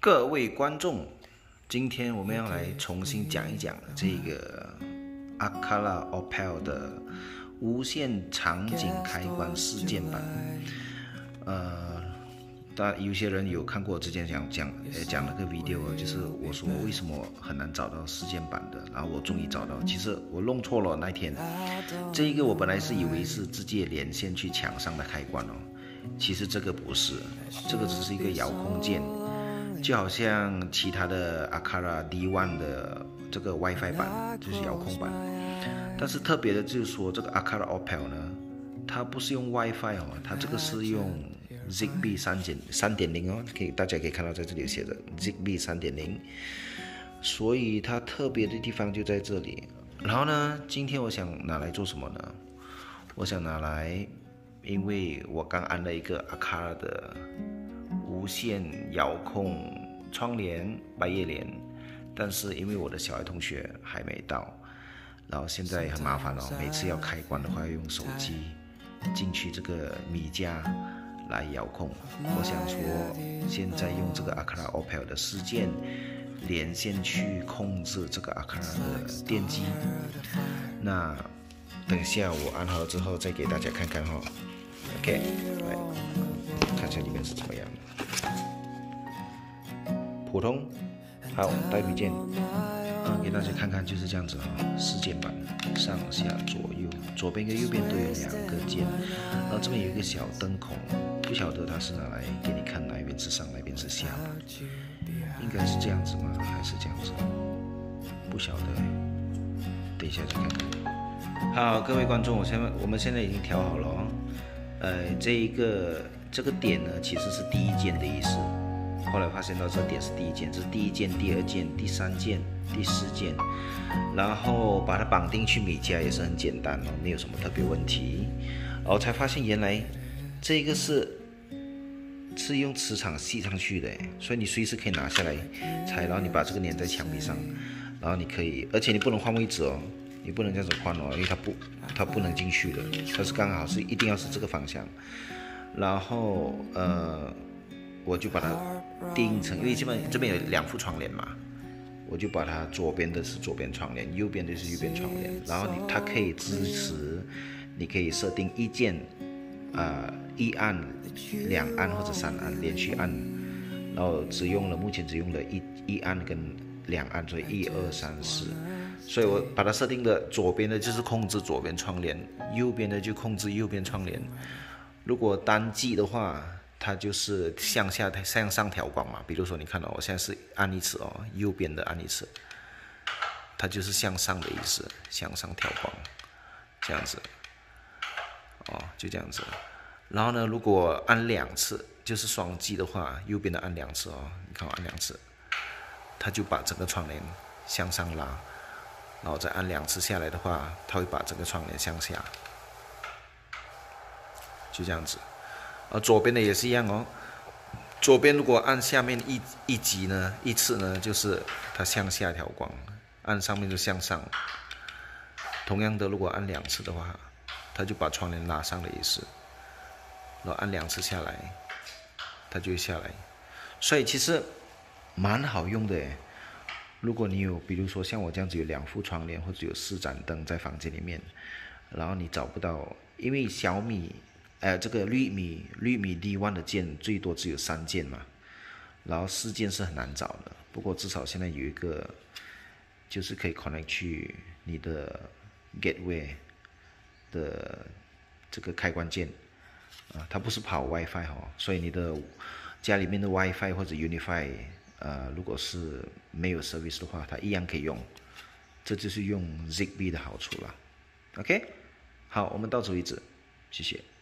各位观众，今天我们要来重新讲一讲这个 Aqara OPPLE 的无线场景开关事件版。有些人有看过之前讲那个 video， 就是我说为什么很难找到事件版的，然后我终于找到。其实我弄错了那天，这一个我本来是以为是直接连线去墙上的开关哦，其实这个不是，这个只是一个遥控键。就好像其他的 Aqara D1 的这个 WiFi 版就是遥控版，但是特别的就是说这个 Aqara OPPLE 呢，它不是用 WiFi 哦，它这个是用 Zigbee 3.0哦，大家可以看到在这里写着 Zigbee 3.0，所以它特别的地方就在这里。然后呢，今天我想拿来做什么呢？我想拿来，因为我刚安了一个 Aqara 的无线遥控窗帘、百叶帘，但是因为我的小爱同学还没到，然后现在很麻烦哦，每次要开关的话要用手机进去这个米家来遥控。我想说，现在用这个 Aqara OPPLE 的事件连线去控制这个 Aqara 的电机。那等一下我安好了之后再给大家看看哈。OK， 来看一下里面是怎么样的。普通，好，带笔键，给大家看看就是这样子哈。事件版上下左右，左边跟右边都有2个键，然后这边有一个小灯孔，不晓得它是拿来给你看哪一边是上，哪一边是下，应该是这样子吗？还是这样子？不晓得，等一下再看看。好，各位观众，我们现在已经调好了哦。这个点呢，其实是第一键的意思。后来发现到这点是第一键，这是第一键、第2键、第3键、第4键，然后把它绑定去米家也是很简单哦，没有什么特别问题。然后才发现原来这个是用磁场吸上去的，所以你随时可以拿下来拆，然后你把这个粘在墙壁上，然后你可以，而且你不能换位置哦，你不能这样子换哦，因为它不能进去的，它是刚好是一定要是这个方向。然后我就把它定成，因为这边有2副窗帘嘛，我就把它左边的是左边窗帘，右边的是右边窗帘。然后它可以支持，你可以设定1键1按、2按或者3按连续按，然后目前只用了一按跟2按，所以1、2、3、4。所以我把它设定的左边的就是控制左边窗帘，右边的就控制右边窗帘。如果单击的话，它就是向上调光嘛。比如说你看到我现在是按1次哦，右边的按1次，它就是向上的意思，向上调光，这样子哦，就这样子。然后呢，如果按2次，就是双击的话，右边的按2次哦，你看我按2次，它就把整个窗帘向上拉，然后再按2次下来的话，它会把整个窗帘向下，就这样子。左边的也是一样哦。左边如果按下面一级呢，1次呢，就是它向下调光；按上面就向上。同样的，如果按2次的话，它就把窗帘拉上的意思。然后按2次下来，它就会下来。所以其实蛮好用的耶。如果你有，比如说像我这样子有2副窗帘或者有4盏灯在房间里面，然后你找不到，因为小米这个绿米 D1 的键最多只有3键嘛，然后4键是很难找的。不过至少现在有一个，就是可以 connect 去你的 gateway 的这个开关键它不是跑 WiFi 哦，所以你的家里面的 WiFi 或者 Unify 如果是没有 service 的话，它一样可以用。这就是用 Zigbee 的好处了。OK， 好，我们到此为止，谢谢。